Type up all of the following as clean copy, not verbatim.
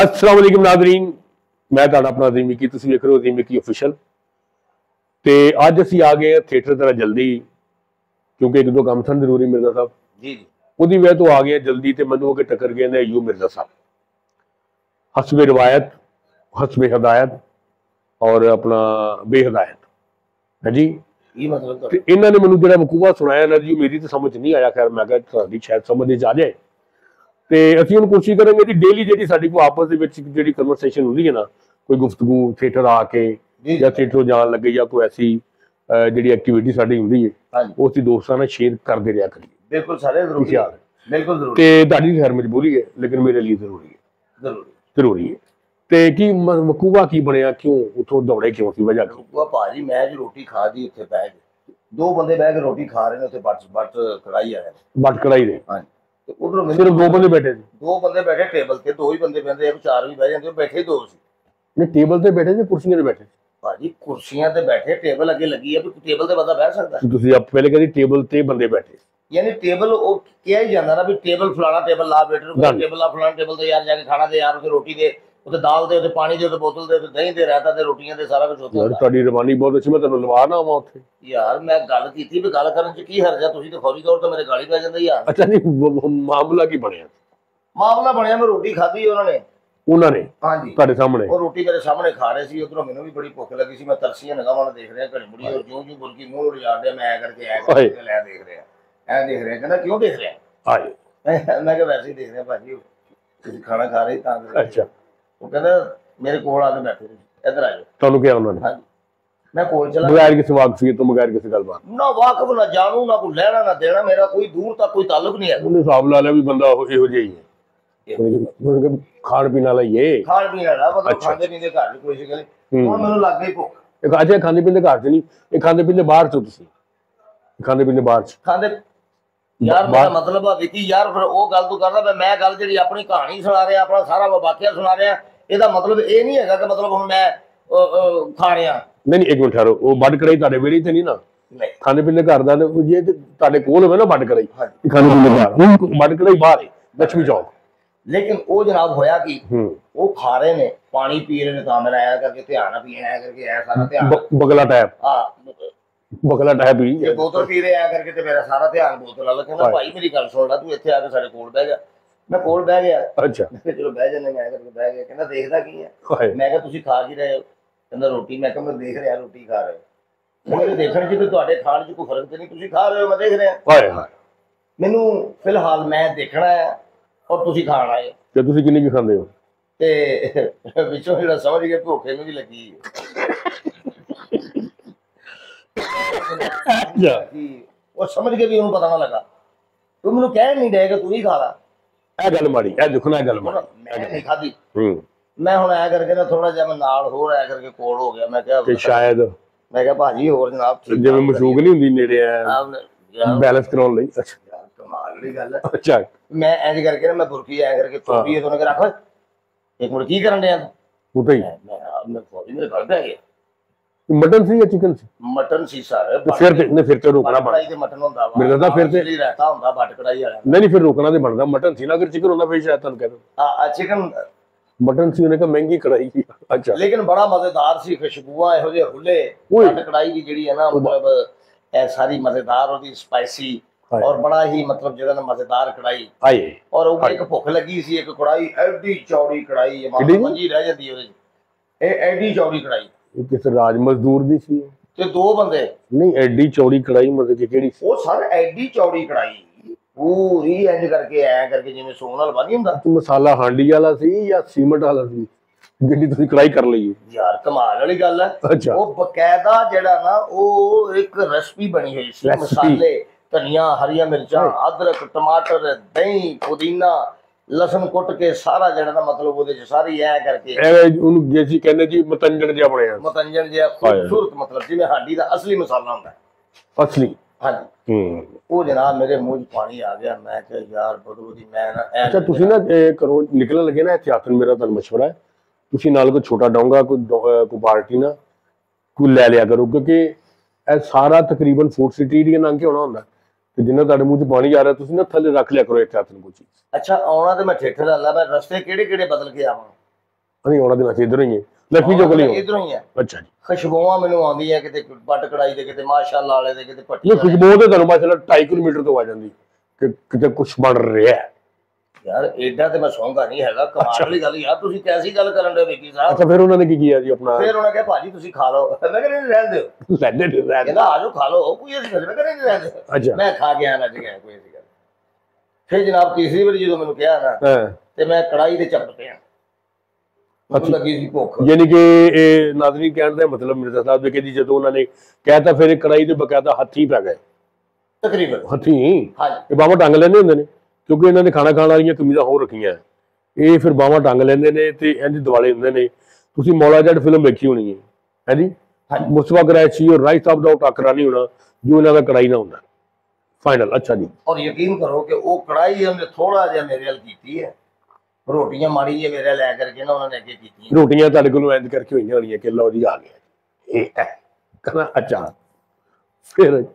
अस्सलाम वालेकुम नाज़रीन, मैं तुहाडा अपना अज़ीम विक्की, तुसीं वेख रहे हो अज़ीम विक्की ऑफिशियल। तो अज असीं आ गए थिएटर जरा जल्दी, क्योंकि एक दो काम सन जरूरी मिर्जा साहब जी जी उहदी वजह तो आ गए जल्दी। तो मैनू अगे टक्कर गए ने अयूब मिर्जा साहब, हसबे रिवायत हसबे हदायत और अपना बेहदायत है जी। ये मतलब तो इन्होंने मैनू जो वकूआ सुनाया ना जी, मेरी तो समझ नहीं आया। खैर मैं तुहाडी शायद समझ आ जाए। तो असीं हुण कोशिश करेंगे जी डेली जी साडी कोई आपस जी कन्वरसेशन होंदी है ना, कोई गुफ्तगू थिएटर आके या थिएटर जान लगे या कोई ऐसी जी एक्टिविटी साडी हुंदी है वो असीं दोस्तां नाल शेयर करते रहा करिए। बिल्कुल सारे जरूरी है, बिल्कुल जरूरी ते तुहाडी खैर मजबूरी है, लेकिन मेरे लिए जरूरी है, जरूरी है। ते की वकूआ की बनया, क्यों उथों दौड़े, क्यों सी वजह की? वकूआ भाजी मैं जी रोटी खा दी उत्थे बैठ के, दो बंदे बैठ के रोटी खा रहे ने उत्थे बट कढ़ाई आया बट कढ़ाई दे। हां ते उधरों सिर्फ दो बंदे बैठे थे? दो बंदे बैठे टेबल ते, दो ही बंदे बैठे, एक चार भी बैठ जांदे, बैठे दो सी। नहीं टेबल ते बैठे थे, कुर्सियां ते बैठे? भाजी कुर्सियां ते बैठे, टेबल अगे लगी है, टेबल ते बंदा बैठ सकदा है। तुसीं आप पहले कहदी टेबल ते बंदे बैठे, यानी टेबल वो किया ही जाता ना भी टेबल फलाना टेबल ला वेटर टेबल ला फलाना टेबल ते यार जाके खाना दे यार, उसे रोटी दे, उसे दाल दे, उसे पानी दे, उसे बोतल दे, दही दे, रायता दे, रोटियां दे, सारा कुछ होता है। यार तुहाडी रवानी बहुत अच्छी, मैं तैनूं लवा ना आवां उत्थे। यार मैं गल कीती भी गल करन च की हर्ज है, तुसीं ते फौरी तौर ते मेरे गाली पै जांदे यार। अच्छा नहीं मामला की बनया? मामला बनया मैं रोटी खाधी उन्होंने हाँ जी ਤੁਹਾਡੇ ਸਾਹਮਣੇ, ਉਹ ਰੋਟੀ ਮੇਰੇ ਸਾਹਮਣੇ ਖਾ ਰਹੇ ਸੀ। ਉਧਰੋਂ ਮੈਨੂੰ ਵੀ ਬੜੀ ਭੁੱਖ ਲੱਗੀ ਸੀ, ਮੈਂ ਤਰਸੀਆਂ ਨਿਗਾਹਾਂ ਨਾਲ ਦੇਖ ਰਿਹਾ ਘੜੀ ਮੁੜੀ, ਔਰ ਜਿਉਂ ਜਿਉਂ ਬੁਰਕੀ ਮੂੰਹ ਉਜਾੜ ਰਿਹਾ ਮੈਂ ਕਰਕੇ ਲੈ ਦੇਖ ਰਿਹਾ, ਐ ਦੇਖ ਰਿਹਾ। ਕਹਿੰਦਾ ਕਿਉਂ ਦੇਖ ਰਿਹਾ? ਹਾਏ ਮੈਂ ਕਿਹਾ ਵੈਸੇ ਹੀ ਦੇਖ ਰਿਹਾ ਭਾਜੀ, ਤੁਸੀਂ ਖਾਣਾ ਖਾ ਰਹੇ ਤਾਂ। ਅੱਛਾ। ਉਹ ਕਹਿੰਦਾ ਮੇਰੇ ਕੋਲ ਆ ਕੇ ਬੈਠੇ ਤੁਸੀਂ ਇੱਧਰ ਆ ਜਾਓ। ਤੁਹਾਨੂੰ ਕਿਹਾ ਉਹਨਾਂ ਨੇ? ਹਾਂਜੀ ਮੈਂ ਕੋਲ ਚਲਾ, ਬਗੈਰ ਕਿਸੇ ਵਾਕਫੀਅਤ ਤੋਂ, ਬਗੈਰ ਕਿਸੇ ਗੱਲਬਾਤ ਨਾ ਵਾਕਫ ਨਾ ਜਾਣੂ ਨਾ ਕੋਈ ਲੈਣਾ ਨਾ ਦੇਣਾ, ਮੇਰਾ ਕੋਈ ਦੂਰ ਤੱਕ ਕੋਈ ਤਾਲੁਕ ਨਹੀਂ ਹੈ। ਉਹਨੇ ਹਿਸਾਬ ਲਾ ਲਿਆ ਵੀ ਬੰਦਾ ਇਹੋ ਜਿਹਾ ਹੀ ਹੈ, ਖਾਣ ਪੀਣ ਵਾਲਾ ਹੀ ਹੈ, ਖਾਣ ਪੀਣ ਵਾਲਾ ਮਤਲਬ ਖਾਂਦੇ ਪੀਂਦੇ ਘਰ ਚ ਕੋਈ ਸੀ ਗੱਲ। ਹੁਣ ਮੈਨੂੰ ਲੱਗ ਗਈ ਭੁੱਖ। ਅੱਛਾ ਖਾਂਦੇ ਪੀਂਦੇ ਘਰ ਚ ਨਹੀਂ, ਇਹ ਖਾਂਦੇ ਪੀਂਦੇ ਬਾਹਰ ਚ? ਤੁਸੀਂ ਖਾਂਦੇ ਪੀਂਦੇ ਬਾਹਰ ਚ? ਖਾਂਦੇ यार मेरा मतलब है विकी यार, फिर वो गल तू करदा मैं गल जी अपनी कहानी सुना रहा, अपना सारा वाकया सुना रहा, ਇਹਦਾ मतलब ये नहीं है कि मतलब ਹੁਣ मैं खा रहा। नहीं एक मिनट ठहरो, वो बड कढ़ाई ਤੁਹਾਡੇ ਵੇੜੇ ਤੇ ਨਹੀਂ ਨਾ? ਖਾਂਦੇ ਪੀਂਦੇ ਘਰ ਦਾ ਜੇ ਤੁਹਾਡੇ ਕੋਲ ਹੋਵੇ ਨਾ बड कढ़ाई, ਖਾਂਦੇ ਪੀਂਦੇ ਬਾਹਰ, बड कढ़ाई बाहर है लक्ष्मी चौक। लेकिन वो जनाब होया कि वो खा रहे ने, पानी पी रहे ने, मेरा ऐ करके ध्यान पी ऐ करके ऐ सारा ध्यान बगला टाइप, हां बगला टाइप ही ये बोतल पी रहे ऐ करके, ते मेरा सारा ध्यान बोतल वाला। कहना भाई मेरी गल सुन ला, तू इत्थे आके साडे कोल बैठ जा। मैं कोल बैठ गया। अच्छा चलो बैठ जाने, मैं करके बैठ गया। कहना देखदा की है? मैं कहा तुसी खा की रहे हो? कहना रोटी। मैं कहा मैं देख रहा रोटी खा रहे हो। मेरे देखण च ते तुहाडे खाण च कोई फर्क ते नहीं, तुसी खा रहे हो मैं देख रहा। हाय हाय मैनू फिलहाल मैं देखना है और तुसी खाण आए ते तुसी किन्नी की खांदे हो? ते विचों जेड़ा समझ गए भुखे में भी लगी वो समझ के भी उन्हें पता ना लगा। तू मैनू कह नहीं रहे कि तू ही खा ला। ਇਹ ਗੱਲ ਮਾੜੀ, ਇਹ ਦੇਖੋ ਨਾ, ਇਹ ਗੱਲ ਮਾੜੀ। मैं नहीं खाधी। मैं हुण ऐ करके ना थोड़ा जिहा मैं नाल होर ऐ करके कोल हो गया। मैं क्या कि शायद मैं क्या भाजी होर जनाब जिवें मशूक नहीं हुंदी नेड़े आ बैलेंस कराउण लई। अच्छा यार कमाल दी गल है। अच्छा मैं इंज करके ना मैं बुरकी ऐ करके चोरी तो ने रख एक मिनट की करन दिया तू तो ही मैं फौजी मेरे घर पे गया। मटन सी या चिकन सी? मटन सी सर। फिर तो रोकना बनदा, मटन हुंदा वा मेरे दा फिर ते रहता हुंदा बट कढ़ाई वाला। नहीं फिर रोकना ते बनदा। मटन सी ना, अगर चिकन होंदा फिर शायद तुहानू कहदा चिकन। मटन सी उन्हें कहा महंगी कढ़ाई की। अच्छा लेकिन बड़ा मजेदार सी, खुशबुआं इहो जे हुले बट कढ़ाई की जिहड़ी है ना, मतलब ए सारी मजेदार और स्पाइसी और बड़ा ही मतलब जेड़ा ना मजेदार कढ़ाई आए। और वो एक भुख लगी सी, एक कढ़ाई एडी चौड़ी कढ़ाई मंजी रह जाती ओदे ए एडी चौड़ी कढ़ाई। किस राज मजदूर दी सी ते दो बंदे? नहीं एडी चौड़ी कढ़ाई मतलब कि केड़ी सी? वो सर एडी चौड़ी कढ़ाई पूरी इंज करके ऐ करके जिवें सोन हलवा नहीं हुंदा। मसाला हांडी वाला सी या सीमेंट वाला सी जिहड़ी तुसीं कढ़ाई कर लई? यार कमाल वाली गल है। अच्छा वो बकायदा जेड़ा ना वो एक रेसिपी बनी हुई सी, मसाले धनिया हरिया मिर्चा अदरक टमाटर दही पुदीना लसन कुट के सारा जड़ा ना मतलब वो सारी ऐ करके जैसी कहने जी मतंजन जिहा बनया, मतंजन जिहा खूबसूरत, मतलब जिवें हांडी दा असली मसाला हुंदा है। असली? हाँ जी। वो जनाब मेरे मुंह च पानी आ गया। मैं कहा यार बदू दी मैं ना। अच्छा तुसी ना करो निकलन लगे ना एहतियातन, मेरा तुहानू मशवरा है तुसी नाल कोई छोटा डोंगा कोई पार्टी ना कोई ले लिया करो, क्योंकि सारा तकरीबन फूड सिटी दी लंघ के होना हुंदा ते जिन्ना तुहाडे मुंह च पानी आ रहा तुसी ना थल्ले रख लिया करो एहतियातन कोई चीज। अच्छा आउणा ते मैं ठेठे ला ला, मैं रस्ते केड़े केड़े बदल के आवां? ਨਹੀਂ ਉਹਨਾਂ ਦੇ ਵੈਸੇ ਇਧਰੋਂ ਹੀ ਹੈ, ਲక్ష్ਮੀ ਚੌਕ ਲਈ ਇਧਰੋਂ ਹੀ ਹੈ। ਅੱਛਾ ਜੀ। ਖੁਸ਼ਬੂਆਂ ਮੈਨੂੰ ਆਉਂਦੀਆਂ ਕਿਤੇ ਪੱਟ ਕੜਾਈ ਦੇ, ਕਿਤੇ ਮਾਸ਼ਾਅੱਲਾ ਵਾਲੇ ਦੇ, ਕਿਤੇ ਪੱਟੀ ਇਹ ਖੁਸ਼ਬੂ ਤੇ ਤੁਹਾਨੂੰ ਮਾਸ਼ਾਅੱਲਾ 2.5 ਕਿਲੋਮੀਟਰ ਤੋਂ ਆ ਜਾਂਦੀ ਕਿ ਕਿਤੇ ਕੁਝ ਬਣ ਰਿਹਾ ਹੈ। ਯਾਰ ਏਡਾ ਤੇ ਮੈਂ ਸੌਂਗਾ ਨਹੀਂ ਹੈਗਾ, ਕਮਾਲ ਵਾਲੀ ਗੱਲ ਯਾਰ, ਤੁਸੀਂ ਕੈਸੀ ਗੱਲ ਕਰਨ ਦੇ ਵੇਖੀ ਸਾਹਿਬ। ਅੱਛਾ ਫਿਰ ਉਹਨਾਂ ਨੇ ਕੀ ਕੀਤਾ ਜੀ ਆਪਣਾ? ਫਿਰ ਉਹਨਾਂ ਕਿਹਾ ਭਾਜੀ ਤੁਸੀਂ ਖਾ ਲਓ। ਮੈਂ ਕਹਿੰਦਾ ਨਹੀਂ ਰਹਿਣ ਦਿਓ, ਲੈਂਦੇ ਨਹੀਂ ਰਹਿ ਕਹਿੰਦਾ ਆ ਜਾਓ ਖਾ ਲਓ, ਕੋਈ ਐਸੀ ਗੱਲ। ਮੈਂ ਕਹਿੰਦਾ ਨਹੀਂ ਰਹਿਣ ਦਿਓ। ਅੱਛਾ ਮੈਂ ਖਾ ਗਿਆ ਰੱਜ ਗਿਆ, ਕੋਈ ਐਸੀ ਗੱਲ। ਫਿਰ ਜਨਾਬ ਤੀਸਰੀ ਵਾਰੀ ਜਦੋਂ ਮੈਨੂੰ ਕਿਹਾ ਨਾ ਤੇ ਮੈਂ ਕੜਾਈ ਦੇ ਚੱਪ ਪਿਆ, ਮੈਨੂੰ ਲੱਗੀ ਸੀ ਭੁੱਖ। ਯਾਨੀ ਕਿ ਇਹ ਨਾਜ਼ਰੀਨ ਕਹਿਣ ਦਾ ਮਤਲਬ ਮਿਰਜ਼ਾ ਸਾਹਿਬ ਦੇ ਕਿ ਜੀ ਜਦੋਂ ਉਹਨਾਂ ਨੇ ਕਹਿਤਾ ਫਿਰ ਇਹ ਕੜਾਈ ਦੇ ਬਕਾਇਦਾ ਹੱਥੀ ਪੈ ਗਏ, ਤਕਰੀਬਨ ਹੱਥੀ। ਹਾਂਜੀ ਇਹ ਬਾਵਾ ਟੰਗ ਲੈਂਦੇ ਹੁੰਦੇ ਨੇ ਕਿਉਂਕਿ ਇਹਨਾਂ ਨੇ ਖਾਣਾ ਖਾਣ ਵਾਲੀਆਂ ਕਮੀਜ਼ਾਂ ਹੋਰ ਰੱਖੀਆਂ, ਇਹ ਫਿਰ ਬਾਵਾ ਟੰਗ ਲੈਂਦੇ ਨੇ ਤੇ ਇੰਝ ਦਿਵਾਲੇ ਹੁੰਦੇ ਨੇ। ਤੁਸੀਂ ਮੌਲਾ ਜੱਟ ਫਿਲਮ ਵੇਖੀ ਹੋਣੀ ਹੈ, ਹੈ ਜੀ? ਮੁਸਤਫਾ ਕੁਰੈਸ਼ੀ ਔਰ ਰਾਈ ਸਾਹਿਬ ਦਾ ਟੱਕਰਾ ਨਹੀਂ ਹੋਣਾ ਜੋ ਇਹਨਾਂ ਦਾ ਕੜਾਈ ਨਾ ਹੁੰਦਾ ਫਾਈਨਲ। ਅੱਛਾ ਜੀ। ਔਰ ਯਕੀਨ ਕਰੋ ਕਿ ਉਹ ਕੜਾਈ ਉਹਨੇ ਥੋੜਾ ਜਿਹਾ ਮੇਰੇ ਵੱਲ ਕੀਤੀ ਹੈ, ਰੋਟੀਆਂ ਮਾੜੀ ਜਿਹੀ ਮੇਰੇ ਲੈ ਕਰਕੇ ਨਾ ਉਹਨਾਂ ਨੇ ਅੱਗੇ ਕੀਤੀਆਂ। ਰੋਟੀਆਂ ਤੁਹਾਡੇ ਕੋਲੋਂ ਇੰਝ ਕਰਕੇ ਹੋਈਆਂ ਹੋਣੀਆਂ ਕਿ ਲਓ ਜੀ ਆ ਗਿਆ ਇਹ ਹੈ ਕਹਿੰਦਾ। ਅੱਛਾ ਫਿਰ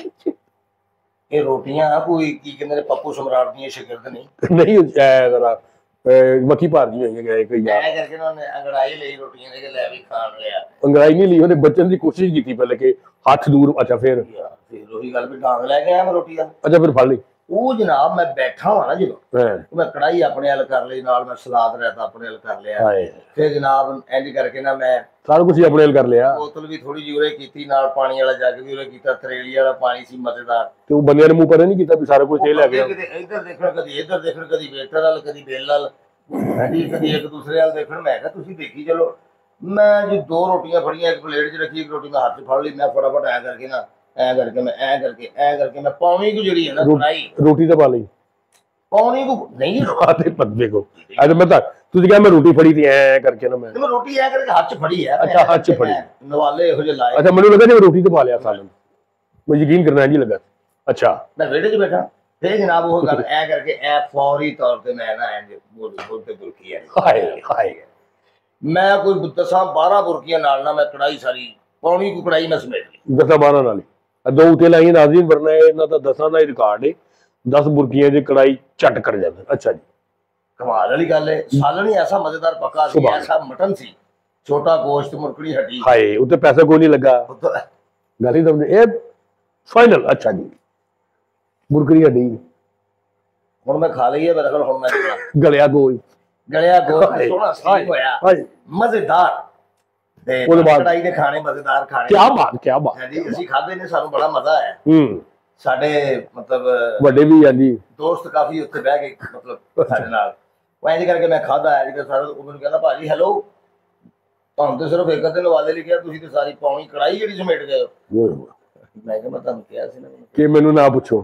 ਇਹ ਰੋਟੀਆਂ ਕੋਈ ਕੀ ਕਹਿੰਦੇ ਨੇ ਪੱਪੂ ਸਮਰਾਟ ਦੀਆਂ ਸ਼ਾਗਿਰਦ ਨਹੀਂ ਜ਼ਰਾ ਮੱਖੀ ਭਾਰ ਜੀ ਹੋਈਆਂ ਗਏ ਕੋਈ ਯਾਰ, ਐ ਕਰਕੇ ਉਹਨਾਂ ਨੇ ਅੰਗੜਾਈ ਲਈ ਰੋਟੀਆਂ ਦੇ ਕੇ ਲੈ ਵੀ ਖਾਣ ਲਿਆ। ਅੰਗੜਾਈ ਨਹੀਂ ਲਈ, ਉਹਨੇ ਬਚਣ ਦੀ ਕੋਸ਼ਿਸ਼ ਕੀਤੀ ਪਹਿਲੇ ਕਿ ਹੱਥ ਦੂਰ। ਅੱਛਾ ਫਿਰ ਉਹੀ ਗੱਲ ਵੀ ਡਾਂਗ ਲੈ ਕੇ ਆਇਆ ਮੈਂ ਰੋਟੀ ਦਾ। ਅੱਛਾ ਫਿਰ ਫੜ ਲਈ। ਉਹ ਜਨਾਬ ਮੈਂ ਬੈਠਾ ਹਾਂ ਨਾ ਜਦੋਂ ਮੈਂ ਕੜਾਈ ਆਪਣੇ ਵੱਲ ਕਰ ਲਈ, ਨਾਲ ਮੈਂ ਸਲਾਦ ਰਹਿਤਾ ਆਪਣੇ ਵੱਲ ਕਰ ਲਿਆ। ਫਿਰ ਜਨਾਬ ਇੰਜ ਕਰਕੇ ਨਾ ਮੈਂ ਸਾਰਾ ਕੁਝ ਆਪਣੇ ਵੱਲ ਕਰ ਲਿਆ। ਬੋਤਲ ਵੀ ਥੋੜੀ ਜਿਹੀ ਉਰੇ ਕੀਤੀ, ਨਾਲ ਪਾਣੀ ਵਾਲਾ ਜੱਗ ਵੀ ਉਰੇ ਕੀਤਾ, ਤਰੇਲੀ ਵਾਲਾ ਪਾਣੀ ਸੀ ਮਜ਼ੇਦਾਰ। ਤੇ ਉਹ ਬੰਦਿਆਂ ਨੇ ਮੂੰਹ ਪਰੇ ਨਹੀਂ ਕੀਤਾ ਵੀ ਸਾਰਾ ਕੁਝ ਇਹ ਲੈ ਗਿਆ? ਇੱਧਰ ਦੇਖਣ ਕਦੀ ਇੱਧਰ ਦੇਖਣ, ਕਦੀ ਵੇਟਰ ਵਾਲ, ਕਦੀ ਬੇਲ ਵਾਲ, ਕਦੀ ਇੱਕ ਦੂਸਰੇ ਵੱਲ ਦੇਖਣ। ਮੈਂ ਕਿਹਾ ਤੁਸੀਂ ਦੇਖੀ ਚਲੋ। ਮੈਂ ਜੀ 2 ਰੋਟੀਆਂ ਫੜੀਆਂ, ਇੱਕ ਪਲੇਟ 'ਚ ਰੱਖੀ, ਇੱਕ ਰੋਟੀ ਮੈਂ ਹੱਥ 'ਚ ਫੜ ਲਈ। ਮੈਂ ਫਟਾਫਟ ਐ ਕਰਕੇ ਨਾ ਐ ਕਰਕੇ ਮੈਂ ਐ ਕਰਕੇ ਮੈਂ ਪੌਣੀ ਕੁ ਜਿਹੜੀ ਹੈ ਨਾ ਕੜਾਈ ਰੋਟੀ ਤਾਂ ਪਾ ਲਈ, ਪੌਣੀ ਕੁ ਨਹੀਂ ਆਤੇ ਪੱਤੇ ਕੋ। ਅੱਜ ਮੈਂ ਤਾਂ ਤੁਸੀਂ ਕਿਹਾ ਮੈਂ ਰੋਟੀ ਫੜੀ ਤੇ ਐ ਕਰਕੇ ਨਾ ਮੈਂ ਰੋਟੀ ਐ ਕਰਕੇ ਹੱਥ 'ਚ ਫੜੀ ਹੈ। ਅੱਛਾ ਹੱਥ 'ਚ ਫੜੀ, ਨਵਾਲੇ ਇਹੋ ਜਿਹੇ ਲਾਏ। ਅੱਛਾ ਮੈਨੂੰ ਲੱਗਾ ਜਿਵੇਂ ਰੋਟੀ ਤੇ ਪਾ ਲਿਆ ਸਾਲਨ, ਮੈਨੂੰ ਯਕੀਨ ਕਰਨਾ ਜੀ ਲੱਗਾ। ਅੱਛਾ ਮੈਂ ਵਿਹੜੇ 'ਚ ਬੈਠਾ, ਫਿਰ ਜਨਾਬ ਉਹ ਗੱਲ ਐ ਕਰਕੇ ਐ ਫੌਰੀ ਤੌਰ ਤੇ ਮੈਂ ਨਾ ਐ ਬੋਲ ਤੇ ਬੁਰਕੀ ਐ। ਹਾਏ ਹਾਏ ਮੈਂ ਕੋਈ 10-12 ਬੁਰਕੀਆਂ ਨਾਲ ਨਾ ਮੈਂ ਕੜਾਈ ਸਾਰੀ ਪੌਣੀ ਕੁ ਕੜਾਈ ਮੈਂ ਸਮੇਟ ਲਈ। 10-12 ਨਾਲ 2 ਉੱਤੇ ਲਾਈਆਂ ਨਾਜ਼ਰੀਨ, ਵਰਨਾ ਇਹਨਾਂ ਦਾ 10 ਦਾ ਹੀ ਰਿਕਾਰਡ ਹੈ। 10 ਬੁਰਕੀਆਂ ਦੀ ਕੜਾਈ ਝੱਟ ਕਰ ਜਾਂਦੇ। ਅੱਛਾ ਜੀ। ਕਮਾਲ ਵਾਲੀ ਗੱਲ ਹੈ। ਸਾਲਨ ਹੀ ਐਸਾ ਮਜ਼ੇਦਾਰ ਪੱਕਾ ਸੀ, ਐਸਾ ਮਟਨ ਸੀ, ਛੋਟਾ ਗੋਸ਼ਤ, ਮੁਰਕੜੀ ਹੱਡੀ। ਹਾਏ ਉੱਤੇ ਪੈਸਾ ਕੋਈ ਨਹੀਂ ਲੱਗਾ, ਗੱਲ ਹੀ ਸਮਝੇ ਇਹ ਫਾਈਨਲ। ਅੱਛਾ ਜੀ। ਮੁਰਕੜੀ ਹੱਡੀ ਹੁਣ ਮੈਂ ਖਾ ਲਈ ਹੈ ਮੇਰੇ ਕੋਲ। ਹੁਣ ਮੈਂ ਗਲਿਆ ਗੋਲ ਸੋਹਣਾ ਸੀ ਹੋਇਆ, ਮਜ਼ੇਦਾਰ। ਤੇ ਕੜਾਈ ਦੇ ਖਾਣੇ ਮਜ਼ੇਦਾਰ ਖਾਣੇ। ਕੀ ਬਾਤ, ਕੀ ਬਾਤ ਹੈ ਜੀ। ਅਸੀਂ ਖਾਦੇ ਨੇ, ਸਾਨੂੰ ਬੜਾ ਮਜ਼ਾ ਆਇਆ। ਸਾਡੇ ਮਤਲਬ ਵੱਡੇ ਵੀ ਜਾਂਦੀ ਦੋਸਤ ਕਾਫੀ ਉੱਥੇ ਬਹਿ ਗਏ ਮਤਲਬ ਸਾਡੇ ਨਾਲ। ਉਹ ਇੰਝ ਕਰਕੇ ਮੈਂ ਖਾਦਾ ਹੈ ਜਿਹੜਾ ਸਾਰਾ। ਉਹ ਮੈਨੂੰ ਕਹਿੰਦਾ ਭਾਜੀ ਹੈਲੋ, ਤੁਹਾਨੂੰ ਤੇ ਸਿਰਫ ਇੱਕ ਦਿਨ ਵਾਲੇ ਲਿਖਿਆ, ਤੁਸੀਂ ਤੇ ਸਾਰੀ ਪੌਣੀ ਕੜਾਈ ਜਿਹੜੀ ਸਮੇਟ ਗਏ ਹੋ। ਮੈਂ ਕਿਹਾ ਮੈਂ ਤੁਹਾਨੂੰ ਕਿਹਾ ਸੀ ਨਾ ਕਿ ਮੈਨੂੰ ਨਾ ਪੁੱਛੋ।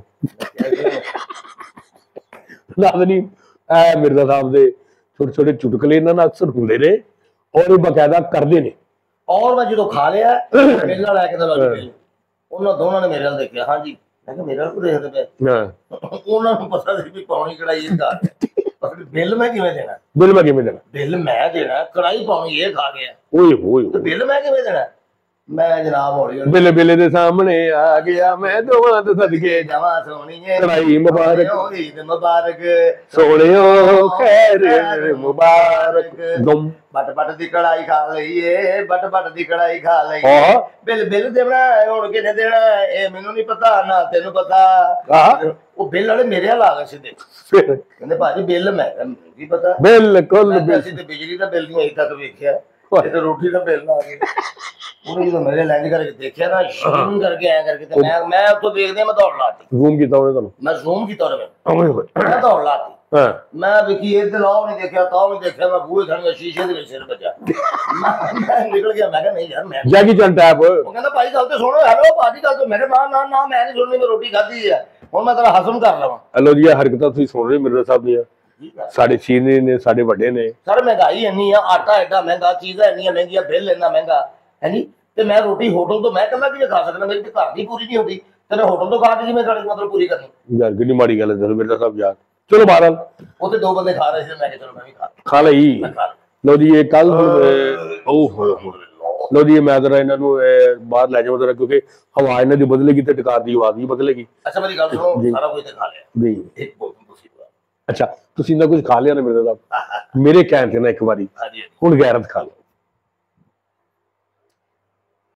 ਨਾਜ਼ਰੀਨ ਇਹ ਮਿਰਜ਼ਾ ਸਾਹਿਬ ਦੇ ਛੋਟੇ ਛੋਟੇ ਚੁਟਕਲੇ ਇਹਨਾਂ ਨਾਲ ਅਕਸਰ ਹੁੰਦੇ ਨੇ ਔਰ ਇਹ ਬਕਾਇਦਾ ਕਰਦੇ ਨੇ। ਔਰ ਮੈਂ ਜਦੋਂ ਖਾ ਲਿਆ ਮੇਰੇ ਨਾਲ ਲੈ ਕੇ ਤਾਂ ਉਹਨਾਂ ਦੋਨਾਂ ਨੇ ਮੇਰੇ ਨਾਲ ਦੇਖਿਆ। ਹਾਂਜੀ ਮੈਂ ਕਿਹਾ ਮੇਰੇ ਨਾਲ ਕੋ ਦੇਖਦੇ ਪਏ। ਉਹਨਾਂ ਨੂੰ ਪਤਾ ਸੀ ਵੀ ਪੌਣੀ ਕੜਾਈ ਇਹ ਖਾ ਗਿਆ, ਬਿੱਲ ਮੈਂ ਕਿਵੇਂ ਦੇਣਾ? ਬਿੱਲ ਮੈਂ ਕਿਵੇਂ ਦੇਣਾ? ਬਿੱਲ ਮੈਂ ਦੇਣਾ, ਕੜਾਈ ਪੌਣੀ ਇਹ ਖਾ ਗਿਆ। ਓਏ ਹੋਏ ਬਿੱਲ ਮੈਂ ਕਿਵੇਂ ਦੇਣਾ? ਮੈਂ ਜਨਾਬ ਹੌਲੀ ਬਿੱਲੇ ਬਿੱਲੇ ਦੇ ਸਾਹਮਣੇ ਆ ਗਿਆ, ਮੈਂ ਦੋਵਾਂ ਤੇ ਸਦਕੇ ਜਾਵਾਂ ਸੋਹਣੀਏ, ਕੜਾਈ ਮੁਬਾਰਕ ਈਦ ਮੁਬਾਰਕ ਸੋਹਣਿਓ ਖੈਰ ਮੁਬਾਰਕ। ਦਮ ਬੱਟ ਬੱਟ ਦੀ ਕੜਾਈ ਖਾ ਲਈਏ, ਬੱਟ ਬੱਟ ਦੀ ਕੜਾਈ ਖਾ ਲਈਏ। ਬਿੱਲ ਬਿੱਲ ਦੇਣਾ ਹੁਣ ਕਿਹਨੇ ਦੇਣਾ ਇਹ ਮੈਨੂੰ ਨਹੀਂ ਪਤਾ, ਨਾ ਤੈਨੂੰ ਪਤਾ। ਉਹ ਬਿੱਲ ਵਾਲੇ ਮੇਰੇ ਵੱਲ ਆ ਗਏ ਸਿੱਧੇ, ਕਹਿੰਦੇ ਭਾਜੀ ਬਿੱਲ। ਮੈਂ ਕੀ ਪਤਾ ਬਿਲਕੁਲ, ਅਸੀਂ ਤੇ ਬਿਜਲੀ ਦਾ ਬਿੱਲ ਨਹੀਂ ਅਜੇ ਤੱਕ ਵੇਖਿਆ, ਇਹ ਤਾਂ ਰੋਟੀ ਦਾ ਬਿੱਲ ਆ ਗਿਆ। ਉਹਨੇ ਜਦੋਂ ਮੇਰੇ ਲੈਂਜ ਕਰਕੇ ਦੇਖਿਆ ਨਾ, ਜ਼ੂਮ ਕਰਕੇ ਐ ਕਰਕੇ, ਤੇ ਮੈਂ ਉੱਥੋਂ ਦੇਖਦੇ ਮੈਂ ਦੌੜ ਲਾਤੀ। ਜ਼ੂਮ ਕੀਤਾ ਉਹਨੇ ਤੁਹਾਨੂੰ? ਮੈਂ ਜ਼ੂਮ ਕੀਤਾ ਉਹਨੇ, ਮੈਂ ਦੌੜ ਲਾਤੀ। ਮੈਂ ਵੇਖੀ ਇਹ ਤੇ ਲਾਉ ਨਹੀਂ ਦੇਖਿਆ, ਤਾਂ ਨਹੀਂ ਦੇਖਿਆ। ਮੈਂ ਬੂਹੇ ਖੜਿਆ, ਸ਼ੀਸ਼ੇ ਦੇ ਵਿੱਚ ਸਿਰ ਵੱਜਾ, ਮੈਂ ਨਿਕਲ ਗਿਆ। ਮੈਂ ਕਿਹਾ ਨਹੀਂ ਯਾਰ ਮੈਂ ਜੈਕੀ ਚੈਨ ਟੈਪ। ਉਹ ਕਹਿੰਦਾ ਭਾਈ ਗੱਲ ਤੇ ਸੁਣੋ। ਹੈਲੋ ਭਾਜੀ ਗੱਲ ਤੇ। ਮੈਂ ਕਿਹਾ ਨਾ ਨਾ ਮੈਂ ਨਹੀਂ ਸੁਣਨੀ, ਮੈਂ ਰੋਟੀ ਖਾਧੀ ਹੈ, ਹੁਣ ਮੈਂ ਤੇਰਾ ਹਜ਼ਮ ਕਰ ਲਵਾਂ। ਹਲੋ ਜੀ ਇਹ ਹਰਕਤਾਂ ਤੁਸੀਂ ਸੁਣ ਰਹੇ ਮਿਰਜ਼ਾ ਸਾਹਿਬ ਦੀਆਂ। ਸਾਡੇ ਸੀਨੀਅਰ ਨੇ, ਸਾਡੇ ਵੱਡੇ ਨੇ। ਸਰ ਮਹਿੰਗਾਈ ਇੰਨੀ ਆ, ਆਟਾ ਐਡਾ ਮਹਿੰਗਾ, ਚੀਜ਼ਾਂ ਇੰਨੀਆਂ ਮਹਿੰਗੀਆਂ, ਬਿੱਲ ਇੰਨਾ ਮਹਿੰਗਾ ਹੈ ਜੀ। ਤੇ ਮੈਂ ਰੋਟੀ ਹੋਟਲ ਤੋਂ ਮੈਂ ਕਹਿੰਦਾ ਕਿਵੇਂ ਖਾ ਸਕਦਾ? ਮੇਰੀ ਤੇ ਘਰ ਦੀ ਪੂਰੀ ਨਹੀਂ ਹੁੰਦੀ, ਤੇ ਮੈਂ ਹੋਟਲ ਤੋਂ ਖਾ ਕੇ ਜਿਵੇਂ ਖਾਣੀ ਮਤਲਬ ਪੂਰੀ ਕਰਨੀ। ਯਾਰ ਕਿੰਨੀ ਮਾੜੀ ਗੱਲ ਹੈ ਮਿਰਜ਼ਾ ਸਾਹਿਬ ਯਾਰ। ਚਲੋ ਬਹਰਾਲ ਉੱਥੇ 2 ਬੰਦੇ ਖਾ ਰਹੇ ਸੀ, ਮੈਂ ਕਿਹਾ ਚਲੋ ਮੈਂ ਵੀ ਖਾ ਲਈ। ਲਓ ਜੀ ਇਹ ਕੱਲ ਲਓ ਜੀ ਮੈਂ ਜਰਾ ਇਹਨਾਂ ਨੂੰ ਬਾਹਰ ਲੈ ਜਾਵਾਂ ਜਰਾ, ਕਿਉਂਕਿ ਹਵਾ ਇਹਨਾਂ ਦੀ ਬਦਲੇਗੀ ਤੇ ਟਕਾਰ ਦੀ ਆਵਾਜ਼ ਵੀ ਬਦਲੇਗੀ। ਅੱਛਾ ਮੇਰੀ ਗੱਲ ਸੁਣੋ, ਸਾਰਾ ਕੁਝ ਤੇ ਖਾ ਲਿਆ ਜੀ। ਇੱਕ ਬੋਤਲ ਤੁਸੀਂ ਅੱਛਾ ਤੁਸੀਂ ਨਾ ਕੁਝ ਖਾ ਲਿਆ ਨਾ ਮੇਰੇ ਨਾਲ, ਮੇਰੇ ਕਹਿਣ ਤੇ ਨਾ ਇੱਕ ਵਾਰੀ ਹਾਂਜੀ ਹੁਣ ਗੈਰਤ ਖਾ ਲਓ।